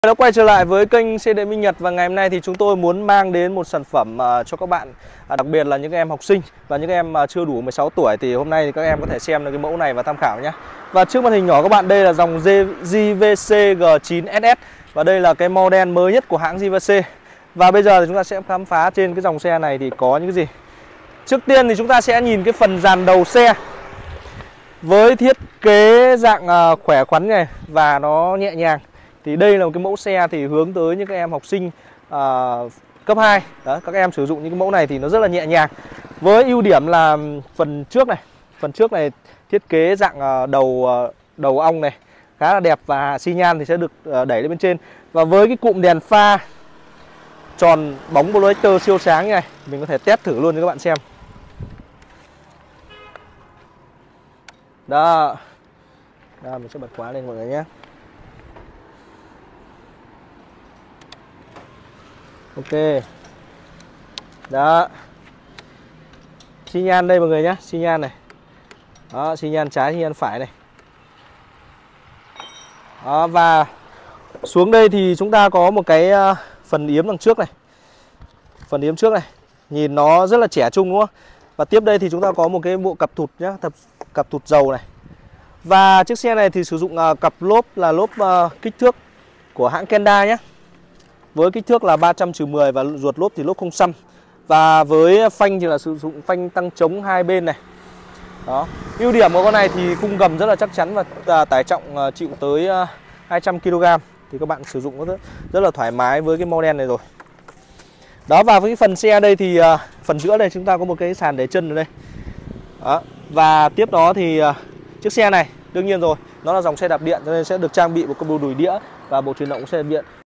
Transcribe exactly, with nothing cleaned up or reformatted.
Đã quay trở lại với kênh xe điện Minh Nhật, và ngày hôm nay thì chúng tôi muốn mang đến một sản phẩm uh, cho các bạn, uh, đặc biệt là những em học sinh và những em uh, chưa đủ mười sáu tuổi. Thì hôm nay thì các em có thể xem được cái mẫu này và tham khảo nhé. Và trước màn hình nhỏ các bạn, đây là dòng giê vê xê G chín S S, và đây là cái model mới nhất của hãng giê vê xê. Và bây giờ thì chúng ta sẽ khám phá trên cái dòng xe này thì có những cái gì. Trước tiên thì chúng ta sẽ nhìn cái phần dàn đầu xe với thiết kế dạng uh, khỏe khoắn này và nó nhẹ nhàng. Thì đây là một cái mẫu xe thì hướng tới những các em học sinh uh, cấp hai. Đó, các em sử dụng những cái mẫu này thì nó rất là nhẹ nhàng. Với ưu điểm là phần trước này, phần trước này thiết kế dạng uh, đầu uh, đầu ong này khá là đẹp, và xi nhan thì sẽ được uh, đẩy lên bên trên. Và với cái cụm đèn pha tròn bóng projector siêu sáng như này, mình có thể test thử luôn cho các bạn xem. Đó. Đó, mình sẽ bật khóa lên mọi người nhé. Ok. Đó. Xi nhan đây mọi người nhé, xi nhan này. Đó, xi nhan trái, xi nhan phải này. Đó, và xuống đây thì chúng ta có một cái uh, phần yếm đằng trước này. Phần yếm trước này, nhìn nó rất là trẻ trung đúng không? Và tiếp đây thì chúng ta có một cái bộ cặp thụt nhá, cặp, cặp thụt dầu này. Và chiếc xe này thì sử dụng uh, cặp lốp là lốp uh, kích thước của hãng Kenda nhé. Với kích thước là ba trăm trừ mười và ruột lốp thì lốp không xăm. Và với phanh thì là sử dụng phanh tăng chống hai bên này. Đó. Ưu điểm của con này thì khung gầm rất là chắc chắn và tải trọng chịu tới hai trăm ki lô gam. Thì các bạn sử dụng rất, rất là thoải mái với cái model này rồi. Đó, và với cái phần xe đây thì phần giữa đây chúng ta có một cái sàn để chân ở đây. Đó. Và tiếp đó thì chiếc xe này đương nhiên rồi, nó là dòng xe đạp điện cho nên sẽ được trang bị một cái bộ đùi đĩa và bộ truyền động xe đạp điện.